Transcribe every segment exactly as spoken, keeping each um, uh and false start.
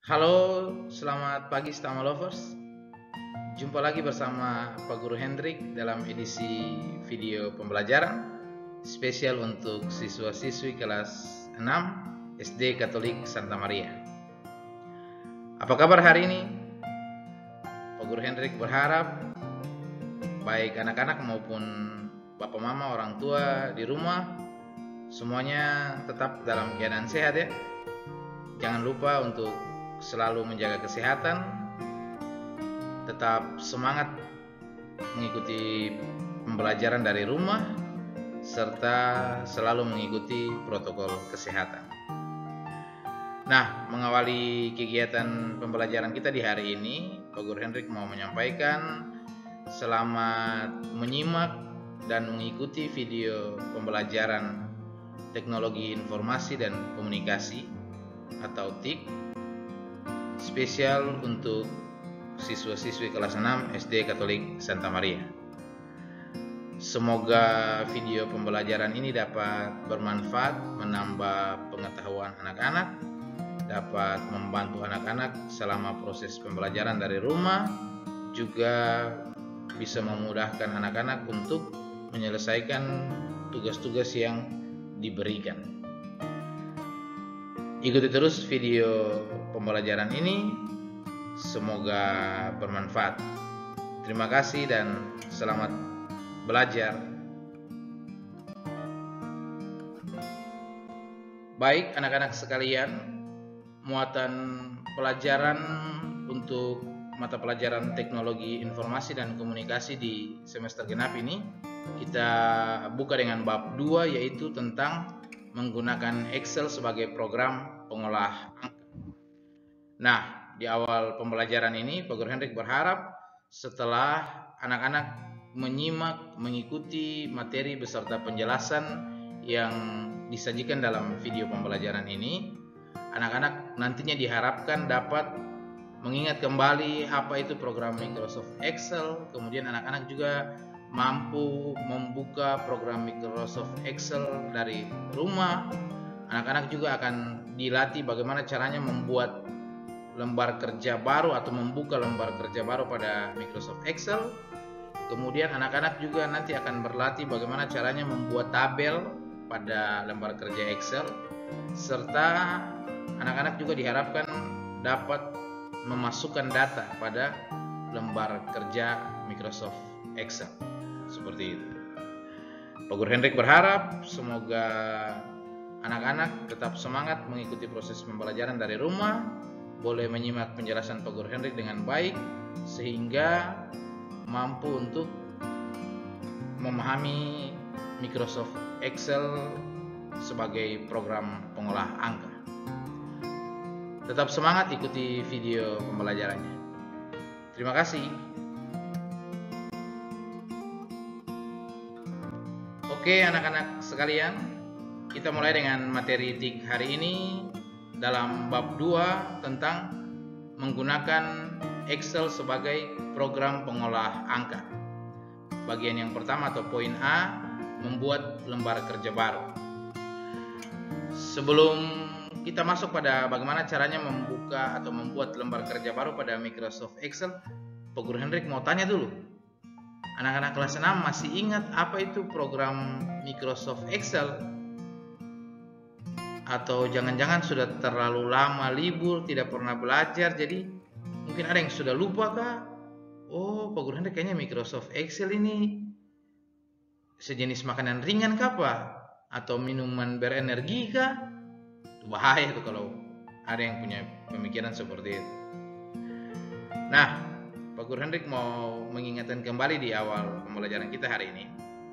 Halo, selamat pagi Stama Lovers. Jumpa lagi bersama Pak Guru Hendrik dalam edisi video pembelajaran spesial untuk siswa-siswi kelas enam S D Katolik Santa Maria. Apa kabar hari ini? Pak Guru Hendrik berharap baik anak-anak maupun bapak mama orang tua di rumah semuanya tetap dalam keadaan sehat ya. Jangan lupa untuk selalu menjaga kesehatan, tetap semangat mengikuti pembelajaran dari rumah, serta selalu mengikuti protokol kesehatan. Nah, mengawali kegiatan pembelajaran kita di hari ini, Pak Guru Hendrik mau menyampaikan selamat menyimak dan mengikuti video pembelajaran Teknologi Informasi dan Komunikasi atau T I K spesial untuk siswa-siswi kelas enam S D Katolik Santa Maria. Semoga video pembelajaran ini dapat bermanfaat, menambah pengetahuan anak-anak, dapat membantu anak-anak selama proses pembelajaran dari rumah, juga bisa memudahkan anak-anak untuk menyelesaikan tugas-tugas yang diberikan. Ikuti terus video pembelajaran ini, semoga bermanfaat. Terima kasih dan selamat belajar. Baik anak-anak sekalian, muatan pelajaran untuk mata pelajaran Teknologi Informasi dan Komunikasi di semester genap ini kita buka dengan bab dua, yaitu tentang menggunakan Excel sebagai program pengolah angka. Nah, di awal pembelajaran ini Pak Guru Hendrik berharap setelah anak-anak menyimak, mengikuti materi beserta penjelasan yang disajikan dalam video pembelajaran ini, anak-anak nantinya diharapkan dapat mengingat kembali apa itu program Microsoft Excel. Kemudian anak-anak juga mampu membuka program Microsoft Excel dari rumah. Anak-anak juga akan dilatih bagaimana caranya membuat lembar kerja baru atau membuka lembar kerja baru pada Microsoft Excel. Kemudian anak-anak juga nanti akan berlatih bagaimana caranya membuat tabel pada lembar kerja Excel, serta anak-anak juga diharapkan dapat memasukkan data pada lembar kerja Microsoft Excel. Seperti itu. Pak Guru Hendrik berharap semoga anak-anak tetap semangat mengikuti proses pembelajaran dari rumah, boleh menyimak penjelasan Pak Guru Hendrik dengan baik sehingga mampu untuk memahami Microsoft Excel sebagai program pengolah angka. Tetap semangat ikuti video pembelajarannya. Terima kasih. Oke anak-anak sekalian, kita mulai dengan materi T I K hari ini dalam bab dua tentang menggunakan Excel sebagai program pengolah angka. Bagian yang pertama atau poin A, membuat lembar kerja baru. Sebelum kita masuk pada bagaimana caranya membuka atau membuat lembar kerja baru pada Microsoft Excel, Pak Guru Hendrik mau tanya dulu. Anak-anak kelas enam masih ingat apa itu program Microsoft Excel? Atau jangan-jangan sudah terlalu lama libur, tidak pernah belajar, jadi mungkin ada yang sudah lupa kah? Oh, Pak Guru Hendrik kayaknya Microsoft Excel ini sejenis makanan ringan kah Pak? Atau minuman berenergi kah? Itu bahaya tuh kalau ada yang punya pemikiran seperti itu. Nah, Pak Guru Hendrik mau mengingatkan kembali di awal pembelajaran kita hari ini.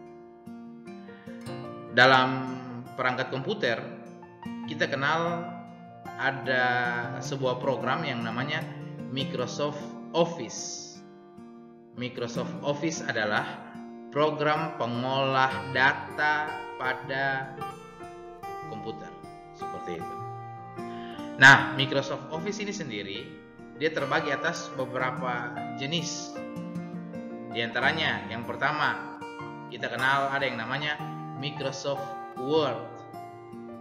Dalam perangkat komputer, kita kenal ada sebuah program yang namanya Microsoft Office. Microsoft Office adalah program pengolah data pada komputer. Seperti itu. Nah, Microsoft Office ini sendiri dia terbagi atas beberapa jenis. Di antaranya yang pertama kita kenal ada yang namanya Microsoft Word.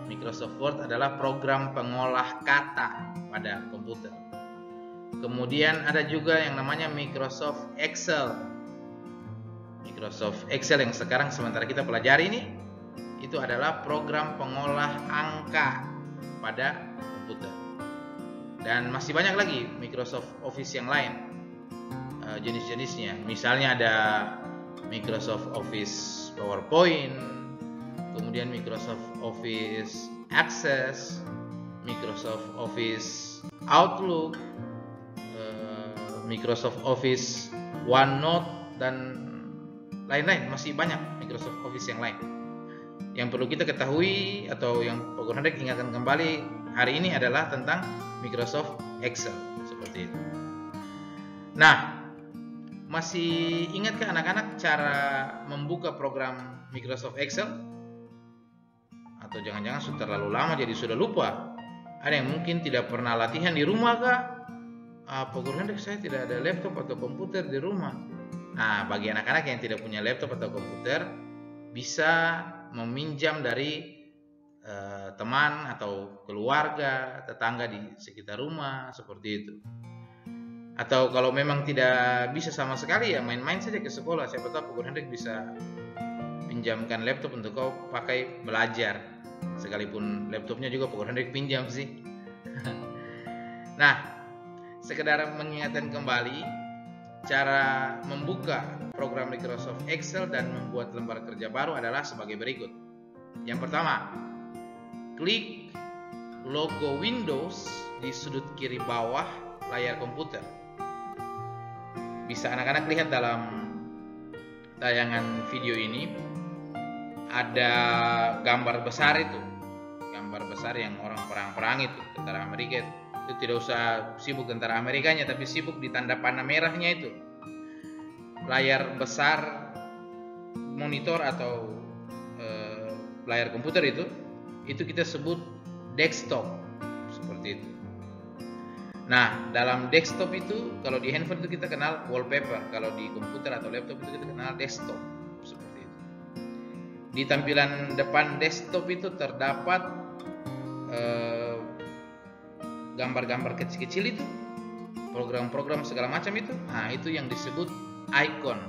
Microsoft Word adalah program pengolah kata pada komputer. Kemudian ada juga yang namanya Microsoft Excel. Microsoft Excel yang sekarang sementara kita pelajari ini, itu adalah program pengolah angka pada komputer. Dan masih banyak lagi Microsoft Office yang lain, jenis-jenisnya. Misalnya ada Microsoft Office PowerPoint, kemudian Microsoft Office Access, Microsoft Office Outlook, Microsoft Office OneNote, dan lain-lain. Masih banyak Microsoft Office yang lain. Yang perlu kita ketahui atau yang Pak Guru Hendrik ingatkan kembali hari ini adalah tentang Microsoft Excel, seperti itu. Nah, masih ingatkah anak-anak cara membuka program Microsoft Excel? Atau jangan-jangan sudah terlalu lama jadi sudah lupa? Ada yang mungkin tidak pernah latihan di rumah kah? Ah, Pak Guru Hendrik, saya tidak ada laptop atau komputer di rumah. Nah, bagi anak-anak yang tidak punya laptop atau komputer, bisa meminjam dari eh, teman atau keluarga, tetangga di sekitar rumah, seperti itu. Atau kalau memang tidak bisa sama sekali, ya main-main saja ke sekolah. Siapa tahu Pak Guru Hendrik bisa pinjamkan laptop untuk kau pakai belajar. Sekalipun laptopnya juga Pak Guru Hendrik pinjam sih. Nah, sekedar mengingatkan kembali cara membuka program Microsoft Excel dan membuat lembar kerja baru adalah sebagai berikut. Yang pertama, klik logo Windows di sudut kiri bawah layar komputer. Bisa anak-anak lihat dalam tayangan video ini, ada gambar besar itu, gambar besar yang orang perang-perang itu, tentara Amerika itu. Itu tidak usah sibuk tentara Amerikanya, tapi sibuk di tanda panah merahnya itu. Layar besar monitor atau e, layar komputer itu, itu kita sebut desktop, seperti itu. Nah, dalam desktop itu, kalau di handphone itu kita kenal wallpaper, kalau di komputer atau laptop itu kita kenal desktop, seperti itu. Di tampilan depan desktop itu terdapat e, gambar-gambar kecil-kecil itu, program-program segala macam itu. Nah, itu yang disebut icon.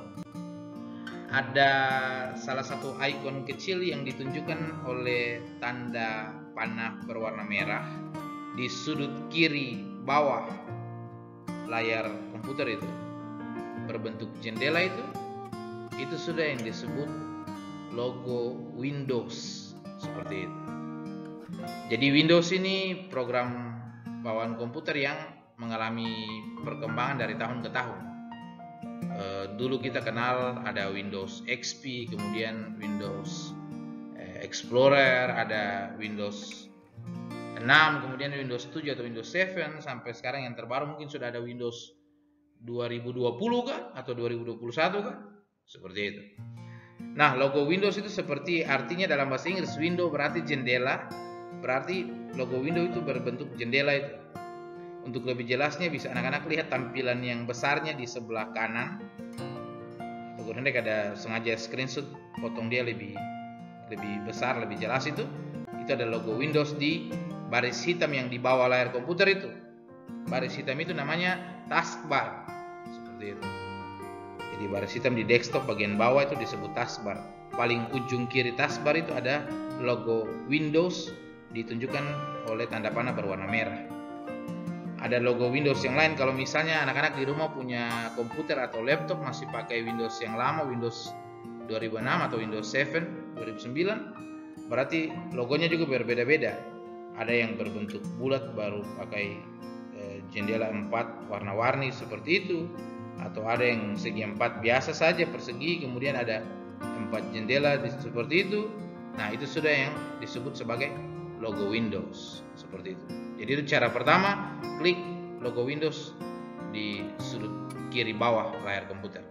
Ada salah satu icon kecil yang ditunjukkan oleh tanda panah berwarna merah di sudut kiri bawah layar komputer itu, berbentuk jendela itu. Itu sudah yang disebut logo Windows, seperti itu. Jadi Windows ini program bawaan komputer yang mengalami perkembangan dari tahun ke tahun. E, dulu kita kenal ada Windows X P, kemudian Windows eh, Explorer, ada Windows enam, kemudian Windows tujuh atau Windows tujuh, sampai sekarang yang terbaru mungkin sudah ada Windows dua ribu dua puluh kah atau dua ribu dua puluh satu kah, seperti itu. Nah, logo Windows itu seperti artinya dalam bahasa Inggris, window berarti jendela, berarti logo Windows itu berbentuk jendela itu. Untuk lebih jelasnya bisa anak-anak lihat tampilan yang besarnya di sebelah kanan. Pak Guru Hendrik ada sengaja screenshot, potong dia lebih lebih besar, lebih jelas itu. Itu ada logo Windows di baris hitam yang di bawah layar komputer itu. Baris hitam itu namanya taskbar, seperti itu. Jadi baris hitam di desktop bagian bawah itu disebut taskbar. Paling ujung kiri taskbar itu ada logo Windows ditunjukkan oleh tanda panah berwarna merah. Ada logo Windows yang lain, kalau misalnya anak-anak di rumah punya komputer atau laptop masih pakai Windows yang lama, Windows dua ribu enam atau Windows tujuh, dua ribu sembilan, berarti logonya juga berbeda-beda. Ada yang berbentuk bulat baru pakai e, jendela empat warna-warni seperti itu, atau ada yang segi empat biasa saja persegi, kemudian ada empat jendela seperti itu. Nah, itu sudah yang disebut sebagai logo Windows, seperti itu. Jadi itu cara pertama, klik logo Windows di sudut kiri bawah layar komputer.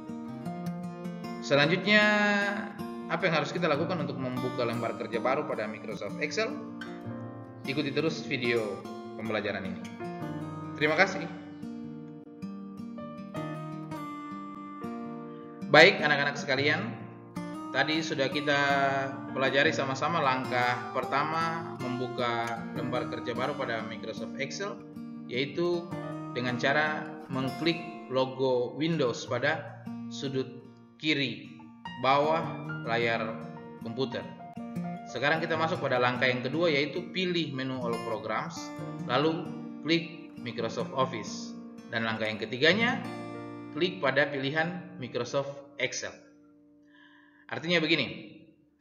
Selanjutnya, apa yang harus kita lakukan untuk membuka lembar kerja baru pada Microsoft Excel? Ikuti terus video pembelajaran ini. Terima kasih. Baik anak-anak sekalian, Tadi sudah kita pelajari sama-sama langkah pertama membuka lembar kerja baru pada Microsoft Excel, yaitu dengan cara mengklik logo Windows pada sudut kiri bawah layar komputer. Sekarang kita masuk pada langkah yang kedua, yaitu pilih menu All Programs, lalu klik Microsoft Office. Dan langkah yang ketiganya, klik pada pilihan Microsoft Excel. Artinya begini,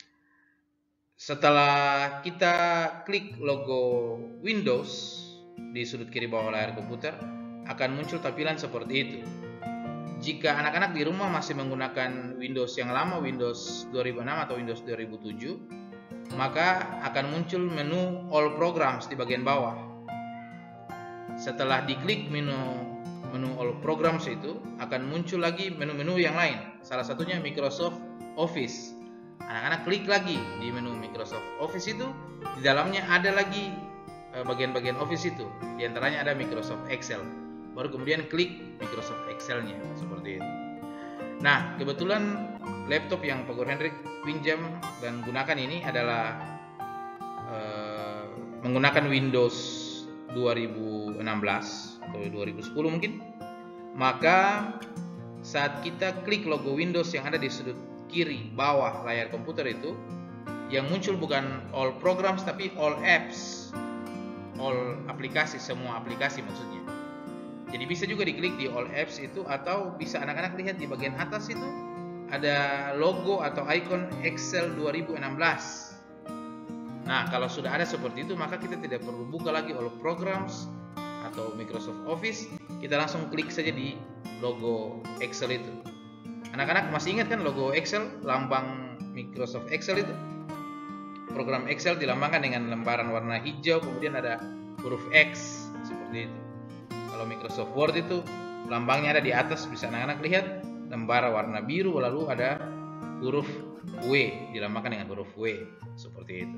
setelah kita klik logo Windows di sudut kiri bawah layar komputer, akan muncul tampilan seperti itu. Jika anak-anak di rumah masih menggunakan Windows yang lama, Windows dua ribu enam atau Windows dua ribu tujuh, maka akan muncul menu All Programs di bagian bawah. Setelah diklik menu menu All Programs itu, akan muncul lagi menu-menu yang lain. Salah satunya Microsoft Office. Anak-anak klik lagi di menu Microsoft Office itu, di dalamnya ada lagi bagian-bagian Office itu. Di antaranya ada Microsoft Excel. Baru kemudian klik Microsoft Excel-nya seperti itu. Nah, kebetulan laptop yang Pak Guru Hendrik pinjam dan gunakan ini adalah uh, menggunakan Windows dua ribu enam belas atau dua ribu sepuluh mungkin. Maka saat kita klik logo Windows yang ada di sudut kiri bawah layar komputer itu, yang muncul bukan all programs tapi all apps, all aplikasi, semua aplikasi maksudnya. Jadi bisa juga diklik di all apps itu, atau bisa anak-anak lihat di bagian atas itu ada logo atau icon Excel dua ribu enam belas. Nah, kalau sudah ada seperti itu, maka kita tidak perlu buka lagi all programs atau Microsoft Office, kita langsung klik saja di logo Excel itu. Anak-anak masih ingat kan logo Excel, lambang Microsoft Excel itu? Program Excel dilambangkan dengan lembaran warna hijau, kemudian ada huruf X seperti itu. Kalau Microsoft Word itu lambangnya ada di atas, bisa anak-anak lihat, lembar warna biru, lalu ada huruf W, dilambangkan dengan huruf W seperti itu.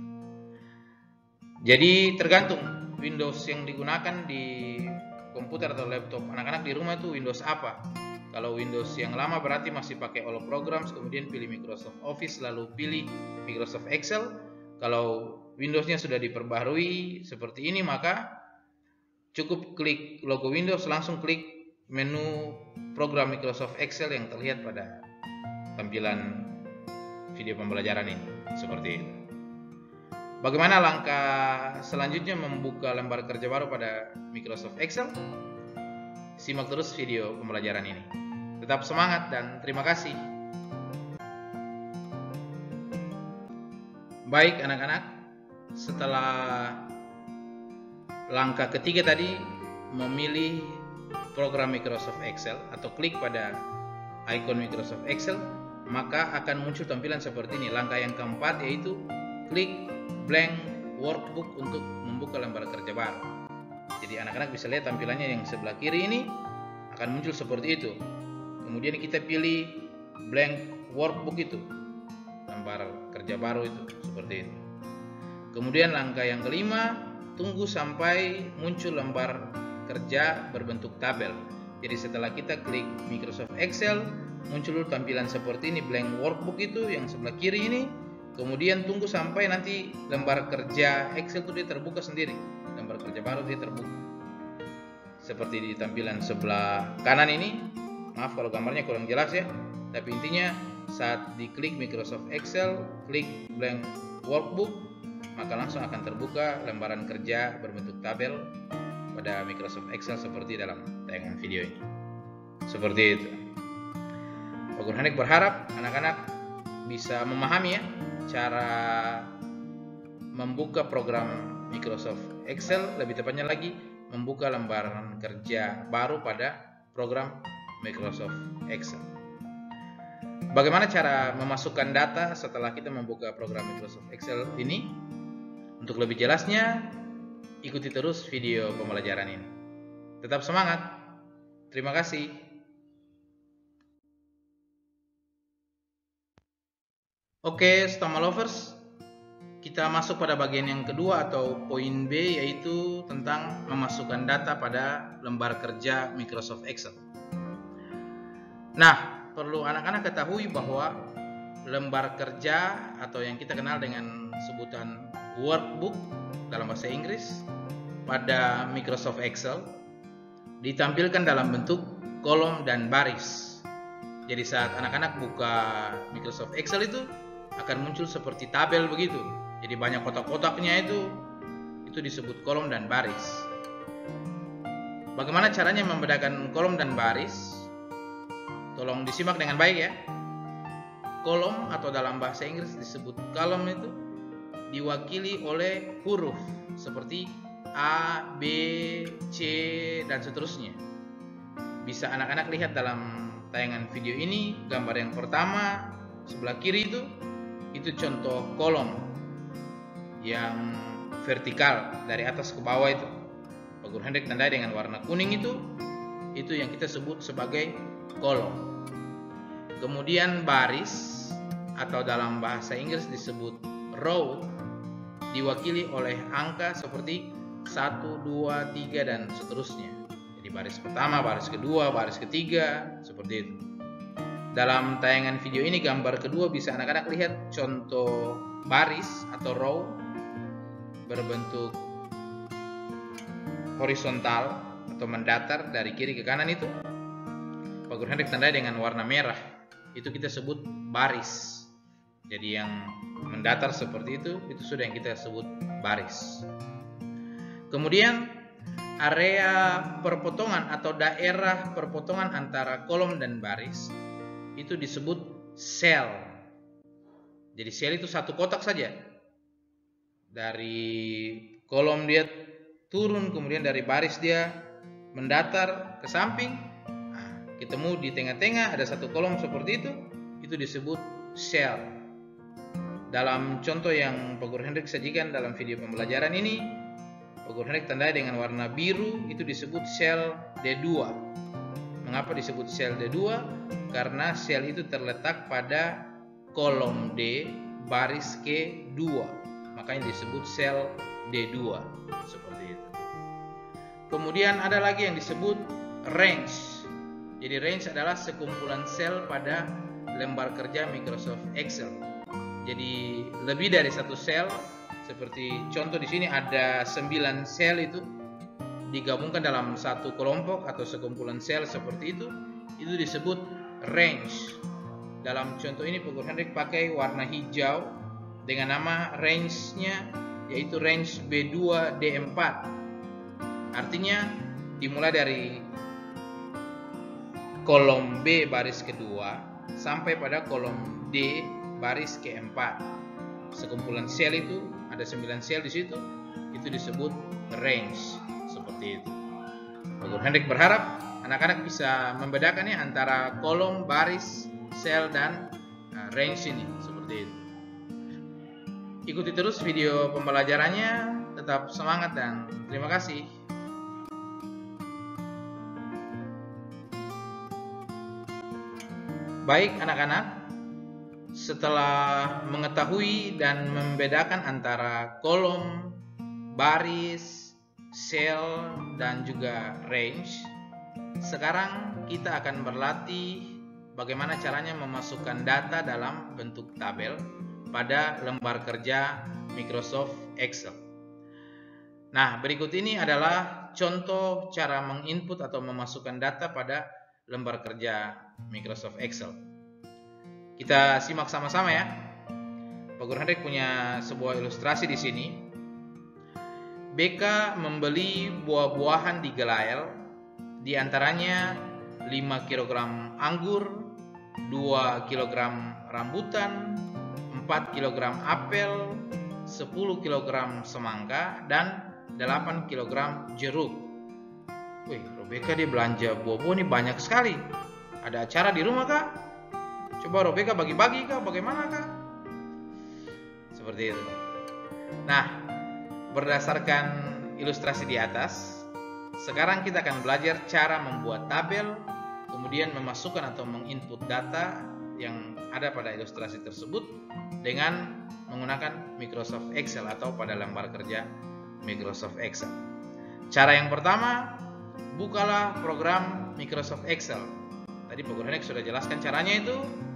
Jadi tergantung Windows yang digunakan di komputer atau laptop anak-anak di rumah itu Windows apa. Kalau Windows yang lama berarti masih pakai all programs, kemudian pilih Microsoft Office, lalu pilih Microsoft Excel. Kalau Windowsnya sudah diperbaharui seperti ini, maka cukup klik logo Windows, langsung klik menu program Microsoft Excel yang terlihat pada tampilan video pembelajaran ini, seperti itu. Bagaimana langkah selanjutnya membuka lembar kerja baru pada Microsoft Excel? Simak terus video pembelajaran ini. Tetap semangat dan terima kasih. Baik anak-anak, setelah langkah ketiga tadi memilih program Microsoft Excel atau klik pada icon Microsoft Excel, maka akan muncul tampilan seperti ini. Langkah yang keempat yaitu klik blank workbook untuk membuka lembar kerja baru. Jadi anak-anak bisa lihat tampilannya yang sebelah kiri ini akan muncul seperti itu. Kemudian kita pilih blank workbook itu, lembar kerja baru itu, seperti itu. Kemudian langkah yang kelima, tunggu sampai muncul lembar kerja berbentuk tabel. Jadi setelah kita klik Microsoft Excel, muncul tampilan seperti ini, blank workbook itu yang sebelah kiri ini. Kemudian tunggu sampai nanti lembar kerja Excel itu dia terbuka sendiri, lembar kerja baru dia terbuka. Seperti di tampilan sebelah kanan ini. Maaf kalau gambarnya kurang jelas ya, tapi intinya saat diklik Microsoft Excel, klik blank workbook, maka langsung akan terbuka lembaran kerja berbentuk tabel pada Microsoft Excel seperti dalam tayangan video ini. Seperti itu. Pak Guru Hendrik berharap anak-anak bisa memahami ya cara membuka program Microsoft Excel, lebih tepatnya lagi membuka lembaran kerja baru pada program Microsoft Excel. Bagaimana cara memasukkan data setelah kita membuka program Microsoft Excel ini? Untuk lebih jelasnya, ikuti terus video pembelajaran ini. Tetap semangat. Terima kasih. Oke, Stoma Lovers, kita masuk pada bagian yang kedua atau poin B, yaitu tentang memasukkan data pada lembar kerja Microsoft Excel. Nah, perlu anak-anak ketahui bahwa lembar kerja atau yang kita kenal dengan sebutan workbook dalam bahasa Inggris pada Microsoft Excel ditampilkan dalam bentuk kolom dan baris. Jadi saat anak-anak buka Microsoft Excel itu akan muncul seperti tabel begitu. Jadi banyak kotak-kotaknya itu itu disebut kolom dan baris. Bagaimana caranya membedakan kolom dan baris? Tolong disimak dengan baik ya. Kolom atau dalam bahasa Inggris disebut column itu diwakili oleh huruf seperti A, B, C, dan seterusnya. Bisa anak-anak lihat dalam tayangan video ini, gambar yang pertama sebelah kiri itu itu contoh kolom yang vertikal dari atas ke bawah itu. Pak Guru Hendrik tandai dengan warna kuning itu itu yang kita sebut sebagai kolom. Kemudian baris atau dalam bahasa Inggris disebut row diwakili oleh angka seperti satu, dua, tiga, dan seterusnya. Jadi baris pertama, baris kedua, baris ketiga, seperti itu. Dalam tayangan video ini gambar kedua bisa anak-anak lihat contoh baris atau row berbentuk horizontal atau mendatar dari kiri ke kanan itu. Pak Guru Hendrik tandai dengan warna merah. Itu kita sebut baris. Jadi yang mendatar seperti itu, itu sudah yang kita sebut baris. Kemudian area perpotongan atau daerah perpotongan antara kolom dan baris itu disebut sel. Jadi sel itu satu kotak saja. Dari kolom dia turun, kemudian dari baris dia mendatar ke samping. Nah, ketemu di tengah-tengah ada satu kolom seperti itu, itu disebut sel. Dalam contoh yang Pak Guru Hendrik sajikan dalam video pembelajaran ini, Pak Guru Hendrik tandai dengan warna biru, itu disebut sel D dua. Mengapa disebut sel D dua? Karena sel itu terletak pada kolom D baris ke dua. Makanya disebut sel D dua. Seperti itu. Kemudian ada lagi yang disebut range. Jadi range adalah sekumpulan sel pada lembar kerja Microsoft Excel. Jadi lebih dari satu sel, seperti contoh di sini ada sembilan sel itu digabungkan dalam satu kelompok atau sekumpulan sel seperti itu, itu disebut range. Dalam contoh ini Pak Guru Hendrik pakai warna hijau dengan nama range-nya yaitu range B dua D empat. Artinya dimulai dari kolom B baris kedua sampai pada kolom D baris keempat. Sekumpulan sel itu ada sembilan sel di situ, itu disebut range. Seperti itu. Pak Guru Hendrik berharap anak-anak bisa membedakannya antara kolom, baris, sel, dan uh, range ini. Seperti itu. Ikuti terus video pembelajarannya, tetap semangat dan terima kasih. Baik anak-anak, setelah mengetahui dan membedakan antara kolom, baris, sel, dan juga range, sekarang kita akan berlatih bagaimana caranya memasukkan data dalam bentuk tabel pada lembar kerja Microsoft Excel. Nah, berikut ini adalah contoh cara menginput atau memasukkan data pada lembar kerja Microsoft Excel. Kita simak sama-sama ya. Pak Guru Hendrik punya sebuah ilustrasi di sini. B K membeli buah-buahan di Gelael, di antaranya lima kilogram anggur, dua kilogram rambutan, empat kilogram apel, sepuluh kilogram semangka, dan delapan kilogram jeruk. Wih, Rebecca dia belanja buah-buah ini banyak sekali. Ada acara di rumah kah? Coba Rebecca bagi-bagi kah? Bagaimana kah? Seperti itu. Nah, berdasarkan ilustrasi di atas, sekarang kita akan belajar cara membuat tabel, kemudian memasukkan atau menginput data yang ada pada ilustrasi tersebut dengan menggunakan Microsoft Excel atau pada lembar kerja Microsoft Excel. Cara yang pertama, bukalah program Microsoft Excel. Tadi Pak Guru Hendrik sudah jelaskan caranya itu.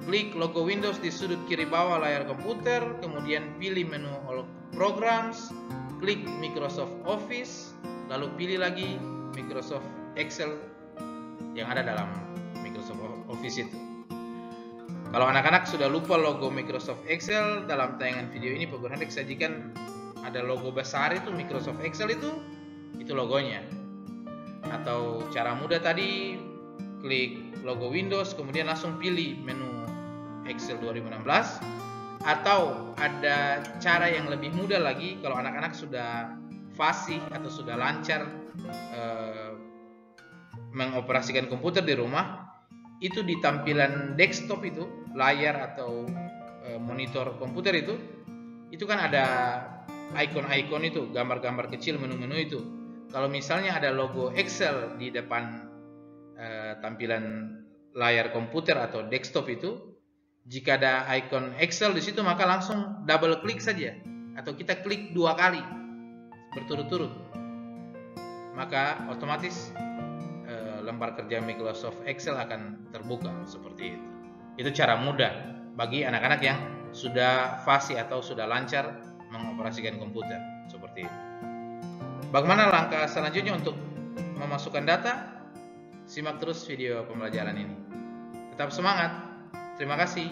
klik logo Windows di sudut kiri bawah layar komputer, kemudian pilih menu All Programs, klik Microsoft Office, lalu pilih lagi Microsoft Excel yang ada dalam Microsoft Office itu. Kalau anak-anak sudah lupa logo Microsoft Excel, dalam tayangan video ini Pak Guru Hendrik sajikan ada logo besar itu Microsoft Excel itu, itu logonya. Atau cara mudah tadi, klik logo Windows, kemudian langsung pilih menu Excel dua ribu enam belas. Atau ada cara yang lebih mudah lagi, kalau anak-anak sudah fasih atau sudah lancar eh, mengoperasikan komputer di rumah, itu di tampilan desktop itu, layar atau eh, monitor komputer itu, itu kan ada icon-icon itu, gambar-gambar kecil, menu-menu itu. Kalau misalnya ada logo Excel di depan eh, tampilan layar komputer atau desktop itu, jika ada icon Excel di situ, maka langsung double klik saja atau kita klik dua kali berturut-turut, maka otomatis eh, lembar kerja Microsoft Excel akan terbuka seperti itu. Itu cara mudah bagi anak-anak yang sudah fasih atau sudah lancar mengoperasikan komputer seperti itu. Bagaimana langkah selanjutnya untuk memasukkan data? Simak terus video pembelajaran ini. Tetap semangat. Terima kasih.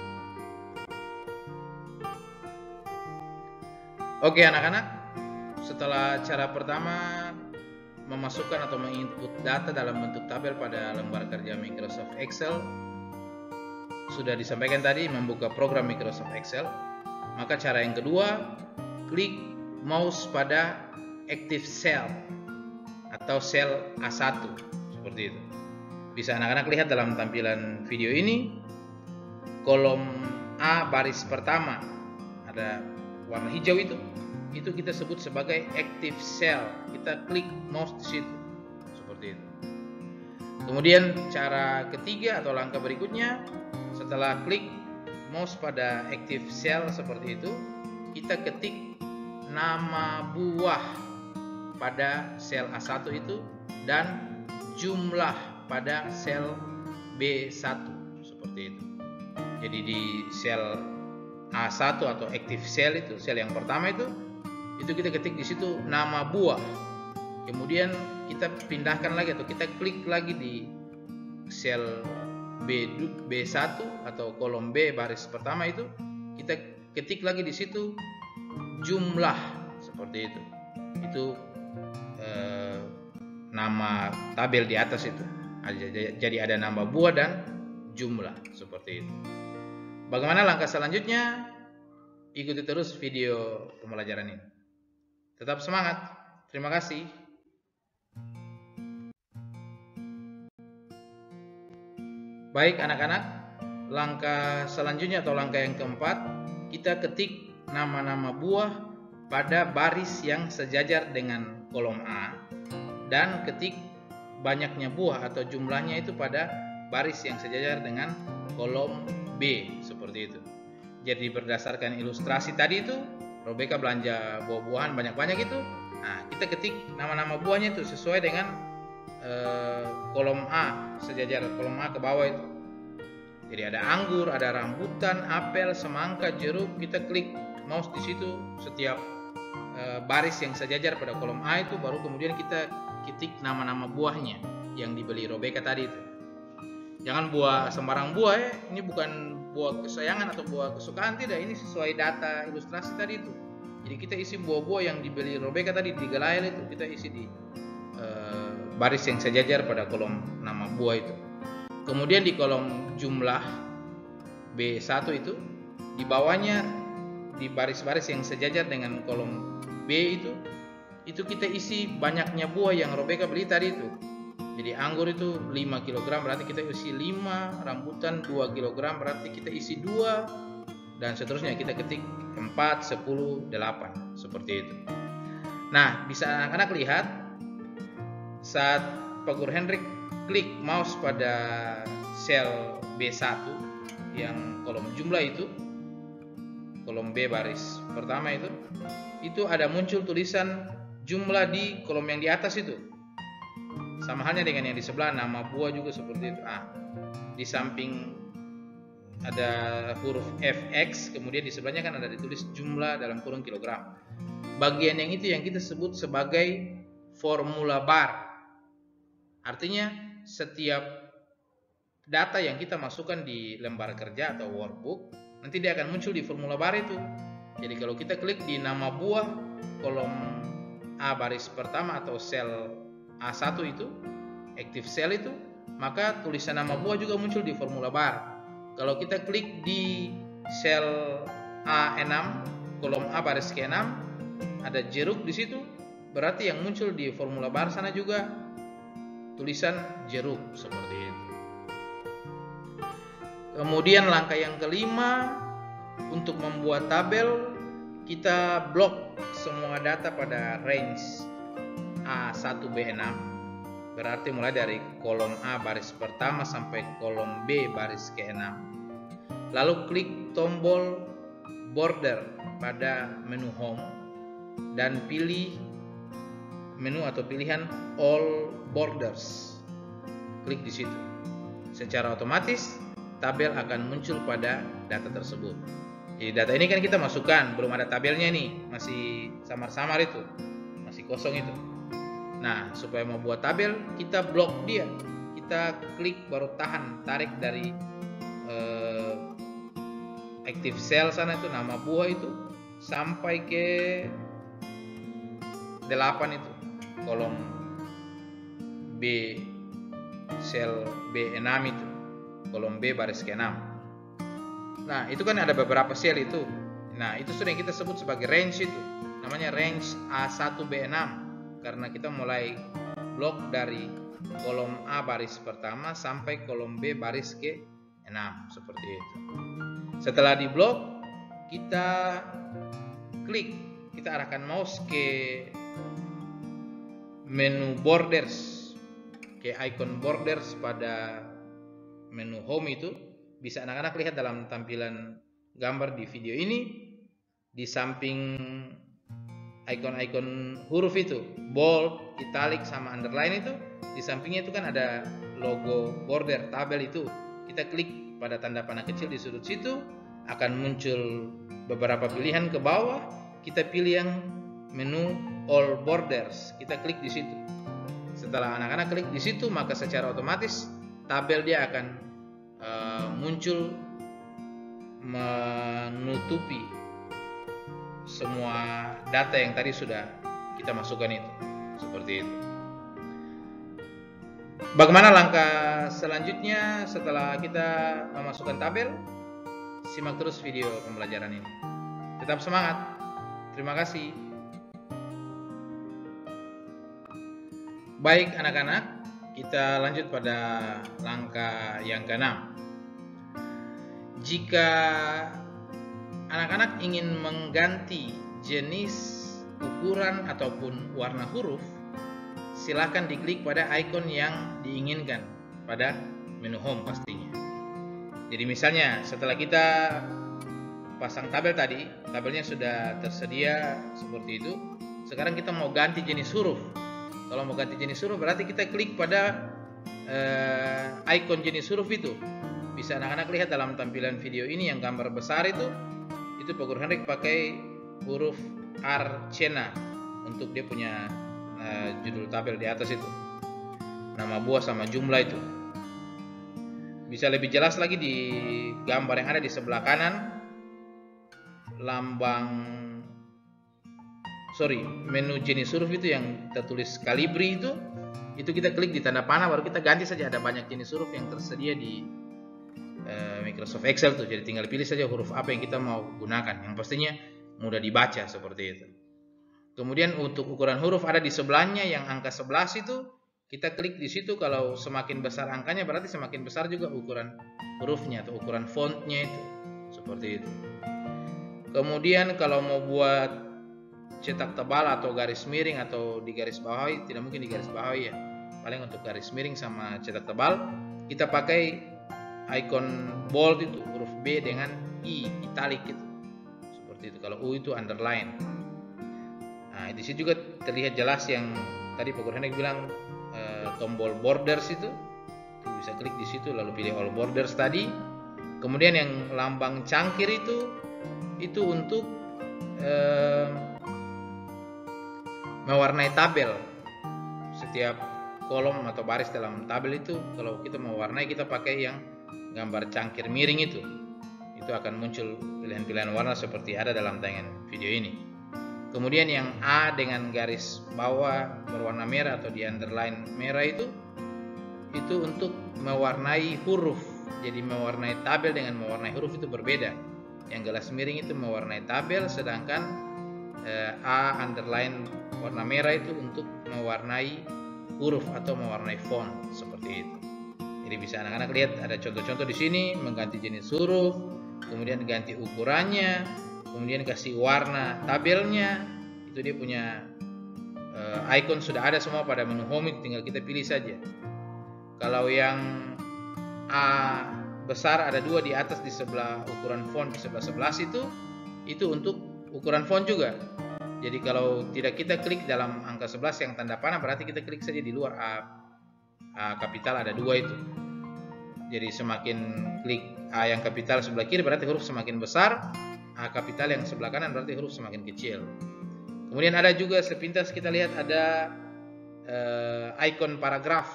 Oke anak-anak, setelah cara pertama memasukkan atau menginput data dalam bentuk tabel pada lembar kerja Microsoft Excel sudah disampaikan tadi, membuka program Microsoft Excel, maka cara yang kedua, klik mouse pada Active Cell atau sel A satu seperti itu. Bisa anak-anak lihat dalam tampilan video ini, kolom A baris pertama ada warna hijau itu, itu kita sebut sebagai active cell. Kita klik mouse di situ, seperti itu. Kemudian cara ketiga atau langkah berikutnya, setelah klik mouse pada active cell seperti itu, kita ketik nama buah pada sel A satu itu dan jumlah pada sel B satu seperti itu. Jadi di sel A satu atau active cell itu, sel yang pertama itu, itu kita ketik di situ nama buah. Kemudian kita pindahkan lagi atau kita klik lagi di sel B B1 atau kolom B baris pertama itu, kita ketik lagi di situ jumlah seperti itu. Itu eh, nama tabel di atas itu. Jadi ada nama buah dan jumlah seperti itu. Bagaimana langkah selanjutnya? Ikuti terus video pembelajaran ini. Tetap semangat. Terima kasih. Baik anak-anak, langkah selanjutnya atau langkah yang keempat, kita ketik nama-nama buah pada baris yang sejajar dengan kolom A dan ketik banyaknya buah atau jumlahnya itu pada baris yang sejajar dengan kolom B seperti itu. Jadi berdasarkan ilustrasi tadi itu, Robeka belanja buah-buahan banyak-banyak itu. Nah, kita ketik nama-nama buahnya itu sesuai dengan eh, kolom A, sejajar kolom A ke bawah itu. Jadi ada anggur, ada rambutan, apel, semangka, jeruk. Kita klik mouse di situ setiap eh, baris yang sejajar pada kolom A itu, baru kemudian kita ketik nama-nama buahnya yang dibeli Robeka tadi itu. Jangan buah sembarang buah ya. Ini bukan buah kesayangan atau buah kesukaan, tidak. Ini sesuai data ilustrasi tadi itu. Jadi kita isi buah-buah yang dibeli Robeka tadi di Gelail itu, kita isi di uh, baris yang sejajar pada kolom nama buah itu. Kemudian di kolom jumlah B satu itu, di bawahnya di baris-baris yang sejajar dengan kolom B itu, itu kita isi banyaknya buah yang Robeka beli tadi itu. Jadi anggur itu lima kilogram, berarti kita isi lima, rambutan dua kilogram, berarti kita isi dua, dan seterusnya kita ketik empat, sepuluh, delapan, seperti itu. Nah, bisa anak-anak lihat saat Pak Guru Hendrik klik mouse pada sel B satu yang kolom jumlah itu, kolom B baris pertama itu, itu ada muncul tulisan jumlah di kolom yang di atas itu. Sama halnya dengan yang di sebelah, nama buah juga seperti itu. Ah, di samping ada huruf F X, kemudian di sebelahnya kan ada ditulis jumlah dalam kurung kilogram. Bagian yang itu yang kita sebut sebagai formula bar. Artinya setiap data yang kita masukkan di lembar kerja atau workbook, nanti dia akan muncul di formula bar itu. Jadi kalau kita klik di nama buah kolom A baris pertama atau sel A satu itu, active cell itu, maka tulisan nama buah juga muncul di formula bar. Kalau kita klik di sel A enam, kolom A baris ke enam, ada jeruk di situ, berarti yang muncul di formula bar sana juga tulisan jeruk seperti itu. Kemudian langkah yang kelima, untuk membuat tabel, kita blok semua data pada range A satu B enam. Berarti mulai dari kolom A baris pertama sampai kolom B baris ke enam. Lalu klik tombol border pada menu home dan pilih menu atau pilihan all borders. Klik di situ. Secara otomatis tabel akan muncul pada data tersebut. Jadi data ini kan kita masukkan, belum ada tabelnya nih, masih samar-samar itu, masih kosong itu. Nah, supaya membuat tabel, kita blok dia. Kita klik baru tahan, tarik dari eh, active cell sana itu, nama buah itu, sampai ke delapan itu, kolom B, sel B enam itu, kolom B baris ke enam. Nah, itu kan ada beberapa sel itu. Nah, itu sudah yang kita sebut sebagai range itu. Namanya range A satu B enam. Karena kita mulai blok dari kolom A baris pertama sampai kolom B baris ke enam. Seperti itu. Setelah di blok, kita klik. Kita arahkan mouse ke menu borders. Ke icon borders pada menu home itu. Bisa anak-anak lihat dalam tampilan gambar di video ini, di samping icon-icon huruf itu, bold, italic, sama underline itu, di sampingnya itu kan ada logo border tabel itu. Kita klik pada tanda panah kecil di sudut situ, akan muncul beberapa pilihan ke bawah. Kita pilih yang menu all borders, kita klik di situ. Setelah anak-anak klik di situ, maka secara otomatis tabel dia akan Uh, muncul menutupi semua data yang tadi sudah kita masukkan itu, seperti itu. Bagaimana langkah selanjutnya setelah kita memasukkan tabel? Simak terus video pembelajaran ini. Tetap semangat. Terima kasih. Baik anak-anak, kita lanjut pada langkah yang keenam. Jika anak-anak ingin mengganti jenis, ukuran, ataupun warna huruf, silakan diklik pada icon yang diinginkan pada menu home pastinya. Jadi misalnya setelah kita pasang tabel tadi, tabelnya sudah tersedia seperti itu. Sekarang kita mau ganti jenis huruf. Kalau mau ganti jenis huruf berarti kita klik pada uh, icon jenis huruf itu. Bisa anak-anak lihat dalam tampilan video ini yang gambar besar itu, itu Pak Guru Henrik pakai huruf Archena untuk dia punya uh, judul tabel di atas itu. Nama buah sama jumlah itu. Bisa lebih jelas lagi di gambar yang ada di sebelah kanan, lambang sorry menu jenis huruf itu yang tertulis Calibri itu, itu kita klik di tanda panah baru kita ganti saja. Ada banyak jenis huruf yang tersedia di uh, Microsoft Excel tuh, jadi tinggal pilih saja huruf apa yang kita mau gunakan, yang pastinya mudah dibaca seperti itu. Kemudian untuk ukuran huruf ada di sebelahnya yang angka sebelas itu, kita klik di situ. Kalau semakin besar angkanya berarti semakin besar juga ukuran hurufnya atau ukuran fontnya itu, seperti itu. Kemudian kalau mau buat cetak tebal atau garis miring atau di garis bawahi, tidak mungkin di garis bawahi ya, paling untuk garis miring sama cetak tebal kita pakai icon bold itu, huruf B dengan I italic itu, seperti itu. Kalau U itu underline. Nah di sini juga terlihat jelas yang tadi Pak Guru Henrik bilang e, tombol borders itu, bisa klik di situ lalu pilih all borders tadi. Kemudian yang lambang cangkir itu itu untuk eh, mewarnai tabel. Setiap kolom atau baris dalam tabel itu kalau kita mau warnai, kita pakai yang gambar cangkir miring itu. Itu akan muncul pilihan-pilihan warna seperti ada dalam tayangan video ini. Kemudian yang A dengan garis bawah berwarna merah atau di underline merah itu itu untuk mewarnai huruf. Jadi mewarnai tabel dengan mewarnai huruf itu berbeda. Yang garis miring itu mewarnai tabel, sedangkan eh, A underline warna merah itu untuk mewarnai huruf atau mewarnai font seperti itu. Jadi bisa anak-anak lihat ada contoh-contoh di sini, mengganti jenis huruf, kemudian ganti ukurannya, kemudian kasih warna tabelnya. Itu dia punya uh, icon sudah ada semua pada menu home, tinggal kita pilih saja. Kalau yang A besar ada dua di atas di sebelah ukuran font di sebelah sebelas itu itu untuk ukuran font juga. Jadi kalau tidak kita klik dalam angka sebelas yang tanda panah, berarti kita klik saja di luar A, A kapital ada dua itu. Jadi semakin klik A yang kapital sebelah kiri berarti huruf semakin besar, A kapital yang sebelah kanan berarti huruf semakin kecil. Kemudian ada juga sepintas kita lihat ada eh, icon paragraf,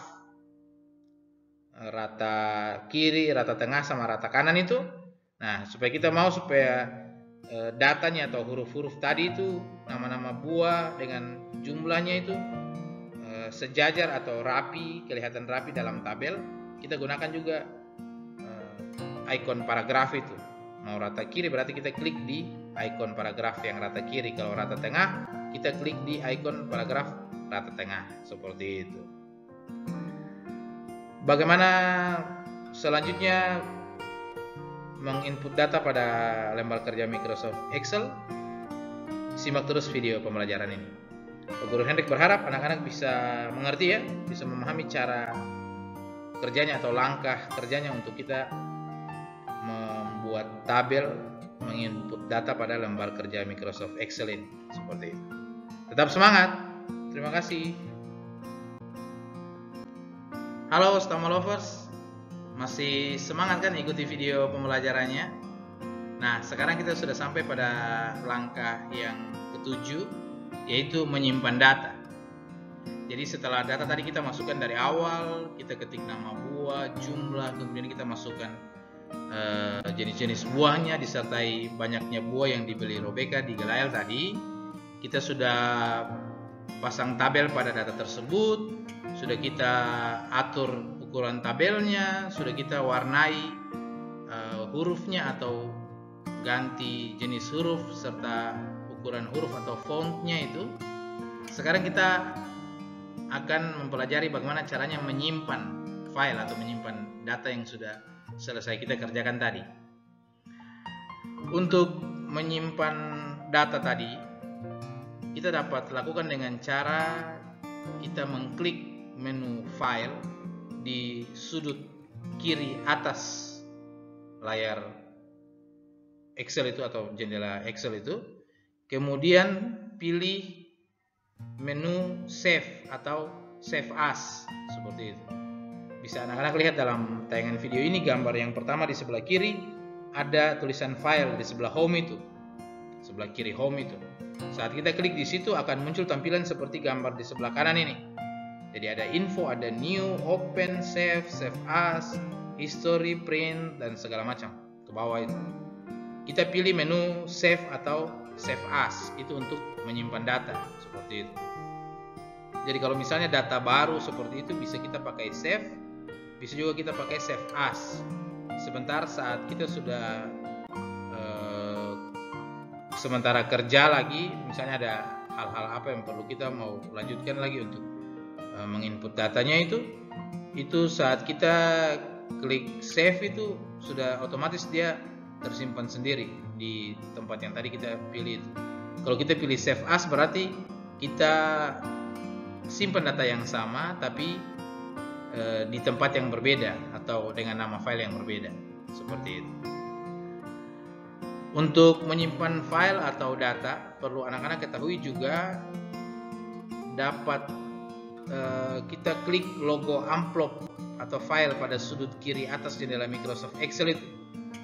rata kiri, rata tengah sama rata kanan itu. Nah, supaya kita mau supaya eh, datanya atau huruf-huruf tadi itu nama-nama buah dengan jumlahnya itu eh, sejajar atau rapi, kelihatan rapi dalam tabel, kita gunakan juga eh, icon paragraf itu. Mau rata kiri berarti kita klik di icon paragraf yang rata kiri. Kalau rata tengah kita klik di icon paragraf rata tengah, seperti itu. Bagaimana selanjutnya menginput data pada lembar kerja Microsoft Excel? Simak terus video pembelajaran ini. Pak Guru Hendrik berharap anak-anak bisa mengerti ya, bisa memahami cara kerjanya atau langkah kerjanya untuk kita membuat tabel menginput data pada lembar kerja Microsoft Excel ini, seperti itu. Tetap semangat. Terima kasih. Halo Stama Lovers, masih semangat kan ikuti video pembelajarannya? Nah, sekarang kita sudah sampai pada langkah yang ketujuh, yaitu menyimpan data. Jadi setelah data tadi kita masukkan dari awal, kita ketik nama buah, jumlah, kemudian kita masukkan jenis-jenis uh, buahnya disertai banyaknya buah yang dibeli Robeka di Gelael tadi. Kita sudah pasang tabel pada data tersebut, sudah kita atur ukuran tabelnya, sudah kita warnai uh, hurufnya atau ganti jenis huruf serta ukuran huruf atau fontnya itu. Sekarang kita akan mempelajari bagaimana caranya menyimpan file atau menyimpan data yang sudah selesai kita kerjakan tadi. Untuk menyimpan data tadi, kita dapat lakukan dengan cara kita mengklik menu file di sudut kiri atas layar Excel itu atau jendela Excel itu, kemudian pilih menu save atau save as, seperti itu. Bisa anak-anak lihat dalam tayangan video ini, gambar yang pertama di sebelah kiri ada tulisan file di sebelah home itu, sebelah kiri home itu. Saat kita klik di situ akan muncul tampilan seperti gambar di sebelah kanan ini. Jadi ada info, ada new, open, save, save as, history, print, dan segala macam ke bawah itu. Kita pilih menu save atau save as, itu untuk menyimpan data seperti itu. Jadi kalau misalnya data baru seperti itu bisa kita pakai save, bisa juga kita pakai save as. Sebentar saat kita sudah eh, sementara kerja lagi, misalnya ada hal-hal apa yang perlu kita mau lanjutkan lagi untuk eh, menginput datanya itu, itu saat kita klik save itu sudah otomatis dia tersimpan sendiri di tempat yang tadi kita pilih itu. Kalau kita pilih save as berarti kita simpan data yang sama tapi e, di tempat yang berbeda atau dengan nama file yang berbeda, seperti itu. Untuk menyimpan file atau data perlu anak-anak ketahui juga dapat e, kita klik logo amplop atau file pada sudut kiri atas jendela Microsoft Excel itu.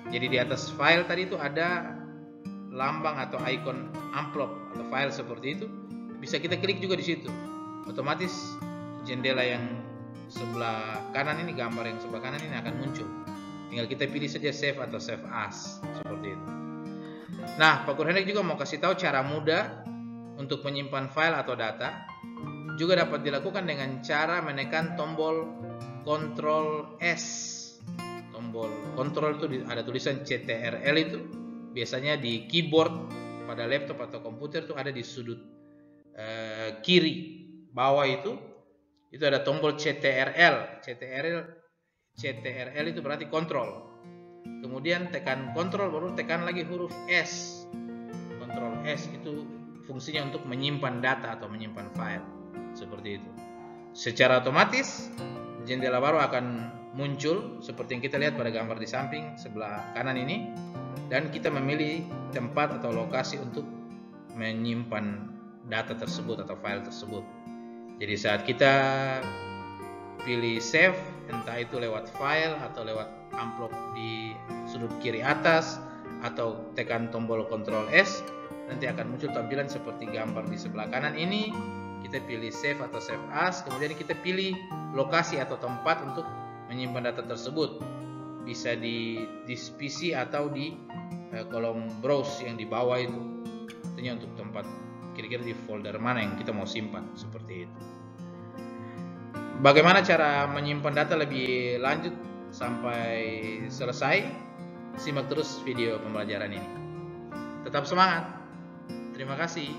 Jadi di atas file tadi itu ada lambang atau icon amplop atau file seperti itu. Bisa kita klik juga di situ. Otomatis jendela yang sebelah kanan ini, gambar yang sebelah kanan ini akan muncul. Tinggal kita pilih saja save atau save as seperti itu. Nah, Pak Guru Hendrik juga mau kasih tahu cara mudah untuk menyimpan file atau data. Juga dapat dilakukan dengan cara menekan tombol Ctrl S. Tombol Ctrl itu ada tulisan C T R L itu. Biasanya di keyboard pada laptop atau komputer itu ada di sudut eh, kiri bawah itu. Itu ada tombol C T R L. C T R L C T R L itu berarti kontrol. Kemudian tekan kontrol, baru tekan lagi huruf S. Kontrol S itu fungsinya untuk menyimpan data atau menyimpan file. Seperti itu. Secara otomatis jendela baru akan muncul seperti yang kita lihat pada gambar di samping sebelah kanan ini, dan kita memilih tempat atau lokasi untuk menyimpan data tersebut atau file tersebut. Jadi saat kita pilih save, entah itu lewat file atau lewat amplop di sudut kiri atas atau tekan tombol Ctrl S, nanti akan muncul tampilan seperti gambar di sebelah kanan ini. Kita pilih save atau save as, kemudian kita pilih lokasi atau tempat untuk menyimpan data tersebut. Bisa di disk P C atau di eh, kolom browse yang di bawah itu. Artinya untuk tempat kira-kira di folder mana yang kita mau simpan, seperti itu. Bagaimana cara menyimpan data lebih lanjut sampai selesai? Simak terus video pembelajaran ini. Tetap semangat. Terima kasih.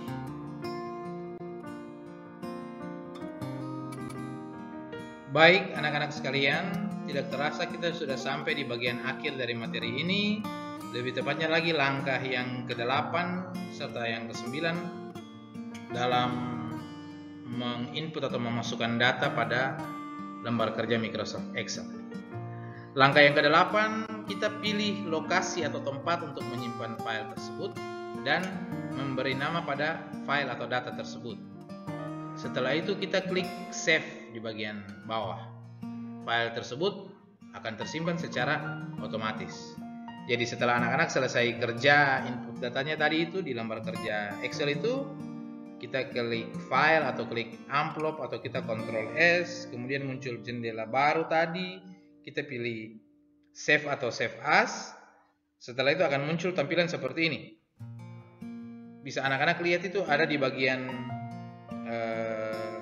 Baik anak-anak sekalian, tidak terasa kita sudah sampai di bagian akhir dari materi ini. Lebih tepatnya lagi langkah yang kedelapan serta yang kesembilan dalam menginput atau memasukkan data pada lembar kerja Microsoft Excel. Langkah yang kedelapan, kita pilih lokasi atau tempat untuk menyimpan file tersebut dan memberi nama pada file atau data tersebut. Setelah itu kita klik save di bagian bawah. File tersebut akan tersimpan secara otomatis. Jadi setelah anak-anak selesai kerja input datanya tadi itu di lembar kerja Excel itu, kita klik file atau klik amplop atau kita Ctrl S, kemudian muncul jendela baru tadi, kita pilih save atau save as. Setelah itu akan muncul tampilan seperti ini. Bisa anak-anak lihat itu ada di bagian eh,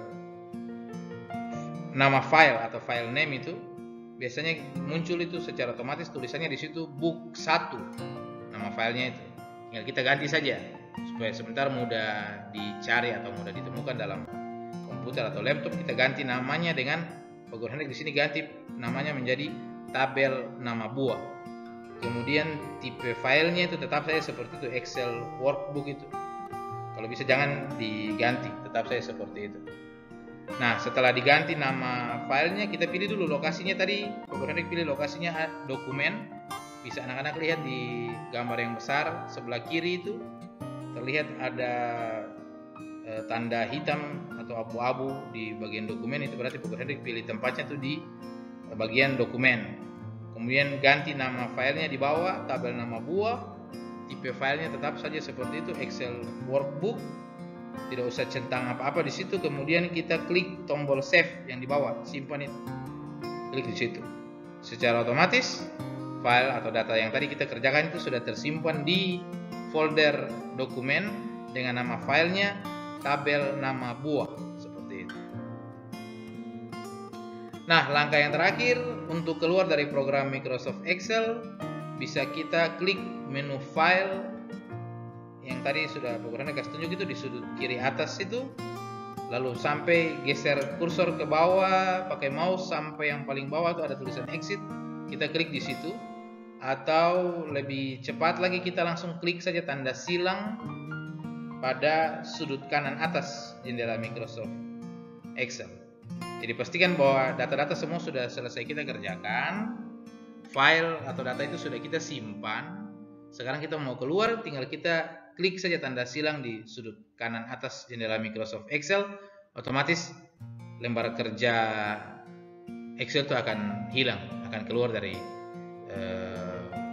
nama file atau file name itu. Biasanya muncul itu secara otomatis tulisannya di situ book satu, nama filenya itu. Tinggal kita ganti saja supaya sebentar mudah dicari atau mudah ditemukan dalam komputer atau laptop. Kita ganti namanya dengan Pak Guru Hendrik di sini ganti namanya menjadi tabel nama buah. Kemudian tipe filenya itu tetap saja seperti itu, Excel workbook itu. Kalau bisa jangan diganti, tetap saja seperti itu. Nah, setelah diganti nama filenya, kita pilih dulu lokasinya tadi. Pak Guru Hendrik pilih lokasinya dokumen. Bisa anak-anak lihat di gambar yang besar sebelah kiri itu terlihat ada e, tanda hitam atau abu-abu di bagian dokumen, itu berarti Pak Guru Hendrik pilih tempatnya tuh di bagian dokumen. Kemudian ganti nama filenya di bawah, tabel nama buah. Tipe filenya tetap saja seperti itu, Excel workbook. Tidak usah centang apa-apa di situ. Kemudian kita klik tombol save yang di bawah, simpan itu. Klik di situ. Secara otomatis file atau data yang tadi kita kerjakan itu sudah tersimpan di folder dokumen dengan nama filenya tabel nama buah, seperti itu. Nah, langkah yang terakhir untuk keluar dari program Microsoft Excel, bisa kita klik menu file yang tadi sudah Pak Guru Hendrik kasih tunjuk itu di sudut kiri atas itu, lalu sampai geser kursor ke bawah pakai mouse sampai yang paling bawah itu ada tulisan exit, kita klik di situ. Atau lebih cepat lagi kita langsung klik saja tanda silang pada sudut kanan atas jendela Microsoft Excel. Jadi pastikan bahwa data-data semua sudah selesai kita kerjakan, file atau data itu sudah kita simpan. Sekarang kita mau keluar, tinggal kita klik saja tanda silang di sudut kanan atas jendela Microsoft Excel, otomatis lembar kerja Excel itu akan hilang, akan keluar dari eh,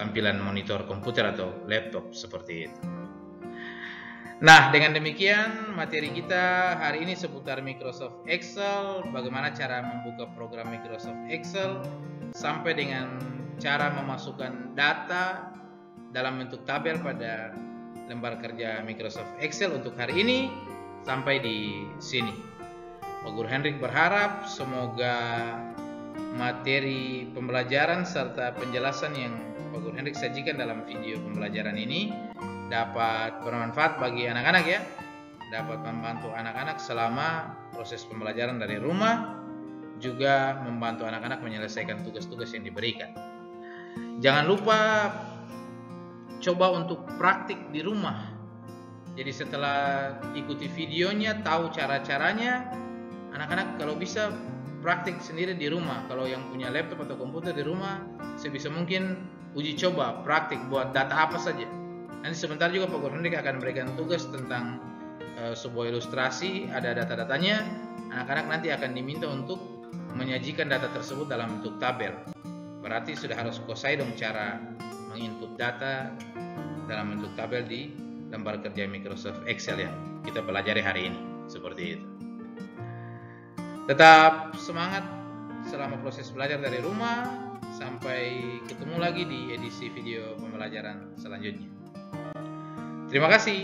tampilan monitor komputer atau laptop seperti itu. Nah, dengan demikian materi kita hari ini seputar Microsoft Excel, bagaimana cara membuka program Microsoft Excel, sampai dengan cara memasukkan data dalam bentuk tabel pada lembar kerja Microsoft Excel untuk hari ini sampai di sini. Pak Guru Hendrik berharap semoga materi pembelajaran serta penjelasan yang Pak Guru Hendrik sajikan dalam video pembelajaran ini dapat bermanfaat bagi anak-anak ya, dapat membantu anak-anak selama proses pembelajaran dari rumah, juga membantu anak-anak menyelesaikan tugas-tugas yang diberikan. Jangan lupa coba untuk praktik di rumah. Jadi setelah ikuti videonya, tahu cara-caranya, anak-anak kalau bisa praktik sendiri di rumah. Kalau yang punya laptop atau komputer di rumah, sebisa mungkin uji coba praktik buat data apa saja. Nanti sebentar juga Pak Guru Hendrik akan memberikan tugas tentang e, sebuah ilustrasi, ada data-datanya. Anak-anak nanti akan diminta untuk menyajikan data tersebut dalam bentuk tabel. Berarti sudah harus kuasai dong cara menginput data dalam bentuk tabel di lembar kerja Microsoft Excel yang kita pelajari hari ini. Seperti itu. Tetap semangat selama proses belajar dari rumah. Sampai ketemu lagi di edisi video pembelajaran selanjutnya. Terima kasih.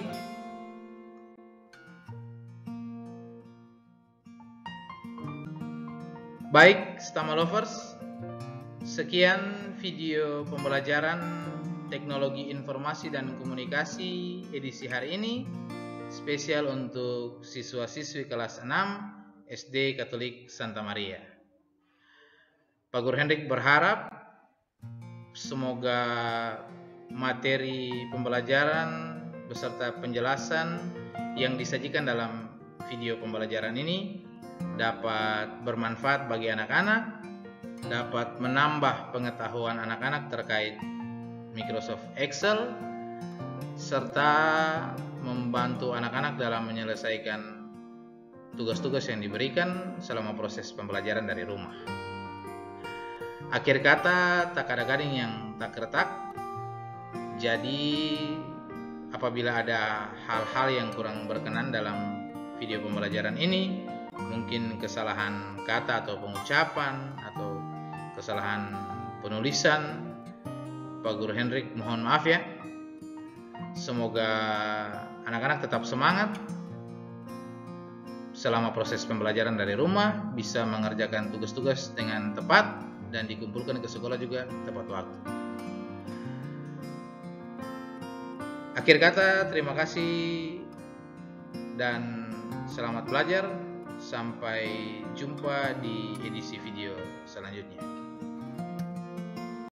Baik, Stama Lovers, sekian video pembelajaran Teknologi Informasi dan Komunikasi edisi hari ini, spesial untuk siswa-siswi kelas enam S D Katolik Santa Maria. Pak Guru Hendrik berharap semoga materi pembelajaran beserta penjelasan yang disajikan dalam video pembelajaran ini dapat bermanfaat bagi anak-anak, dapat menambah pengetahuan anak-anak terkait Microsoft Excel, serta membantu anak-anak dalam menyelesaikan tugas-tugas yang diberikan selama proses pembelajaran dari rumah. Akhir kata, tak ada gading yang tak retak. Jadi apabila ada hal-hal yang kurang berkenan dalam video pembelajaran ini, mungkin kesalahan kata atau pengucapan atau kesalahan penulisan, Pak Guru Hendrik mohon maaf ya. Semoga anak-anak tetap semangat selama proses pembelajaran dari rumah, bisa mengerjakan tugas-tugas dengan tepat dan dikumpulkan ke sekolah juga tepat waktu. Akhir kata, terima kasih dan selamat belajar. Sampai jumpa di edisi video selanjutnya.